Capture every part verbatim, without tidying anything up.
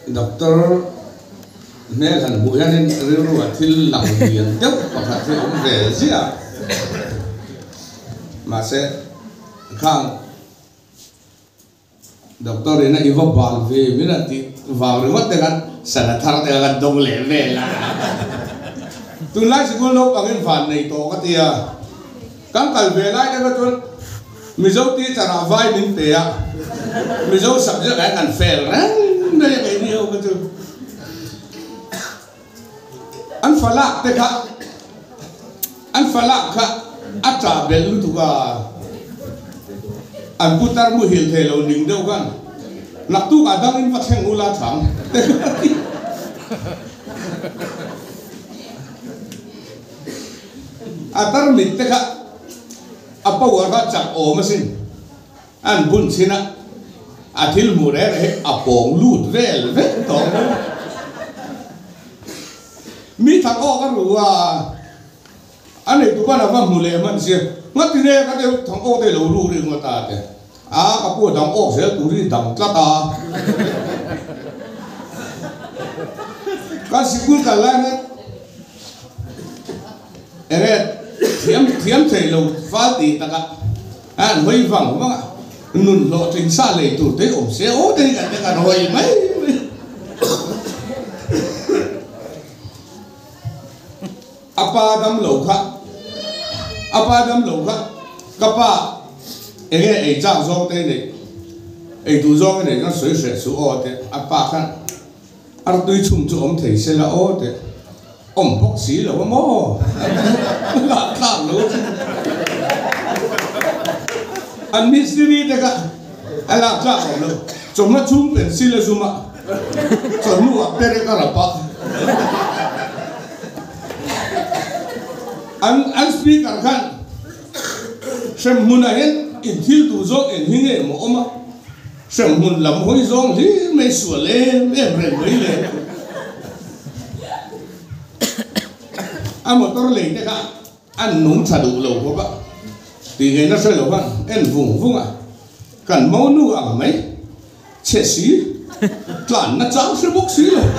doctor mẹ thằng bụi nên riêu ruột thì lòng liền dốc và phải thì ông về gì à mà sẽ khang doctor ini nak ibu bal về mình là thì vào rồi mất dengan sana thar dengan dong lệ về là tôi lại sẽ có lúc ở cái phần này to cái tia các cái về lại đó tôi mình dấu tí trả lại vai mình tệ mình dấu sắp giữa cái ngàn phèn đây cái điều cái thứ anh phải lạc thế cả anh phải lạc cả ắt trả bền luôn tụi cả anh putar mu hil thề lâu nín đâuกันnạp tu cả đang in vật hàng ngũ la thẳng atar mit thế cả apa warga cak o mesin an bun sina atil mure apong lut vel vet to mi thang o ka ruwa ane tu pa na va mule man sia ngati ne ka te thang o te lo ru ri ngota te a ka pu dang o se tu ri dang tla ta ka sikul ka la ne ere thiam thiam thầy lâu phá tì ta cả anh hơi vắng vắng nôn lộ trình xa lệ tụt tới ổn xe ố đây cả cả hồi mấy apa đâm lẩu khác apa đâm lẩu khác kapa anh nghe ấy trang gió đây này ấy tu gió cái này nó sửa sửa số ô thế apa khác anh tôi chung cho ông thầy sẽ là ô thế ông bốc xí là ông mò là khám luôn anh mystery đấy cả anh làm sao rồi chúng nó chungเป็นxí là zoom à chúng nó ở đây cái là pa anh anh speaker kan xem muốn này in thiếu tu dốc in hình nghệ mà ông xem muốn làm hối dòng thì mấy sửa lên em rèn mấy lên anh một tao lấy đấy cả anh núng chả đủ lâu không ạ thì người nó sẽ lâu hơn em vùng vùng à cần máu nu à mấy chết xí toàn nó cháu sẽ bốc xí rồi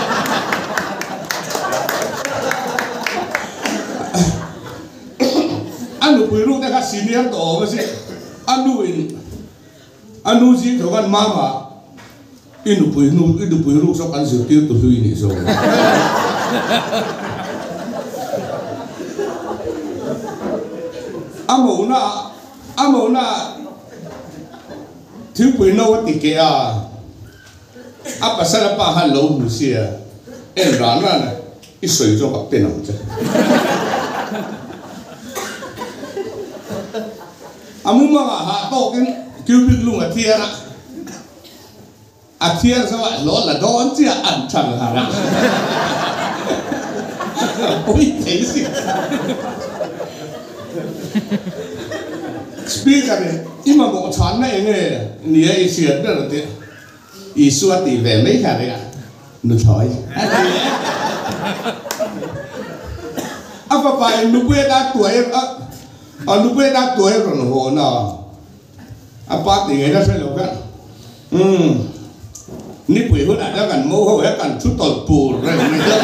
anh nu bùi ru đấy cả xí niệm tổ mà xí anh nu in anh nu gì thôi anh mama in nu bùi nu in nu bùi ru sao anh dự tiêu tụi lui này rồi amo na amo na thiếu bùi nâu thì kia apa sala pa han lâu mu sia em ran ran ít sợi cho bạc tên nào chứ amu mà hạ to cái kêu biết luôn ở thiên á à thiên sao vậy lo là đón chứ ăn chẳng hả ra ôi thế gì speaker này nhưng mà bộ chán này nghe nia ý xuyên đó là thế ý suốt thì về mấy cái này à nó thôi à phải phải lúc bây đã tuổi à à lúc bây đã tuổi rồi nó hồ nào à bắt thì người ta sẽ làm cái um ní bụi hút đã gần mâu hậu hết gần chút tỏi bù rồi này đó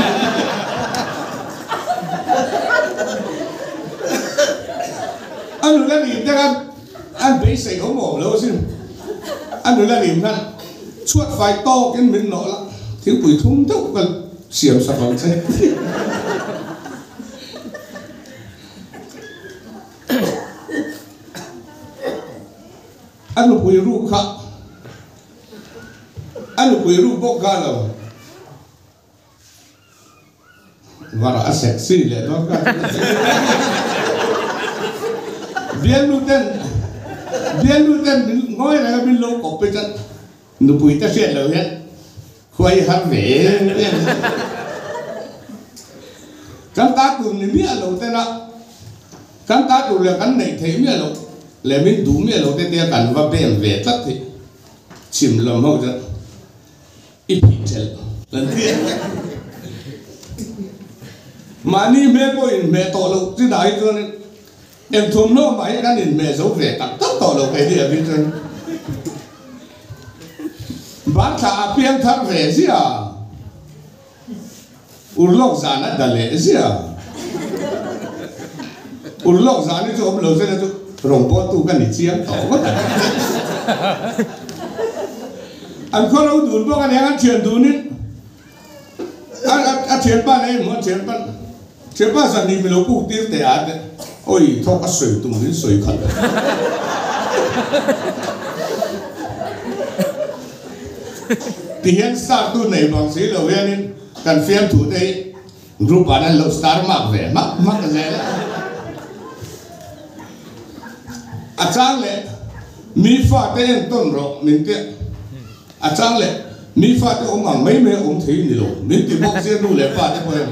anh đừng làm gì anh anh bị sảy không mổ đâu xin anh đừng làm gì anh chuột phải to cái miếng nọ lắm thiếu bụi thúng thốc và xiềm sập vào xe anh lục bụi ru khác anh lục bụi ru bốc ra rồi và là sexy lệ đó cả biên luôn tên biên luôn tên ngồi này bên lâu cọp bên chân nụ bụi ta xuyên lâu hết khoai hắn về cắn cá tụi này biết lâu tên ạ cắn cá tụi là cắn này thấy biết lâu là mình đủ biết lâu tên tia cắn và bèn về tất thì chìm lầm hậu chân ít bị chết lần kia mà ni mẹ bôi mẹ to lâu chứ đại cho nên em thùng nó máy đã nhìn mẹ dấu về tặng tất tỏ đầu cái gì ở bên trên bán thả piang thar về gì à urlok zana dale gì à urlok zana cho ông lâu rồi cho rồng bò tu cái này chiang tàu quá anh có đâu đủ bao cái này anh chuyển đủ nín anh anh anh chuyển ba này muốn chuyển ba chuyển ba giờ này mình lâu cụ tiêu để ăn ôi thôi cái水冻đến水khẩn thì hiện sa tu này bằng sĩ lâu vậy nên cần phim thủ đây group bạn anh lâu star mắc về mắc mắc cái gì đó à chăng lẽ mi pha tên tôn rồi mình tiếc à chăng lẽ mi pha tên ông bằng mấy mấy ông thấy nhiều mình thì bốc riêng nu lẽ pha tên thôi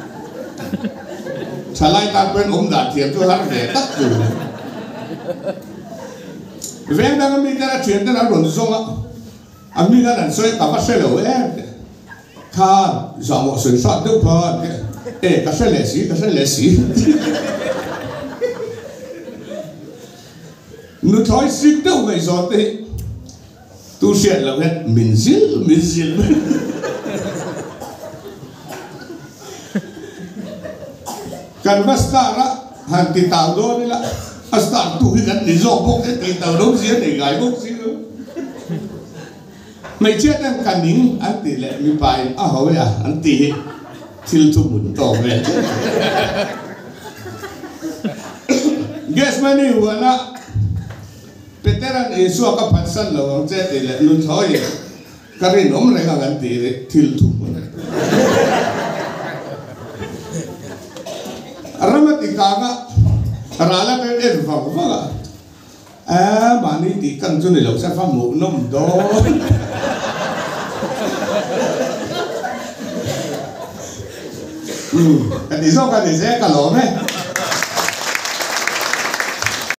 trả lại ta quên ông đã thiệt cho hắn về tất rồi về đang mình đã chuyển tới nào rồi xong á anh mình đã làm xoay cả phát xe lẩu em kha giờ một sự soát được thôi ê cái xe lẻ xí cái xe lẻ xí nó thói xích đâu vậy rồi thì tu sửa là hết mình zil mình zil kan basta ra han ti tao do ni la asta tu hi kan ni zo bok ti tao do zia ni gai bok si mai chết em kan ning an ti le mi pai a ho ya an ti til tu mun to ve guess many wala Peteran Yesu ka pansan lo ang che ti le lu thoi ka ri nom re ka kan ti til tu mun Ramatikanga rala pe er vang vanga à mani ti kan chu ni lo sa fa mu nom do ừm cái tí sau cái tí sẽ cả lỗ này